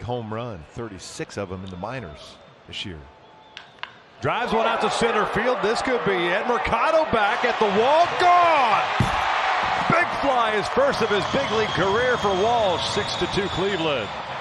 home run, 36 of them in the minors this year. Drives one out to center field. This could be it. Mercado back at the wall. Gone! Big fly is first of his big league career for Walsh. 6-2 Cleveland.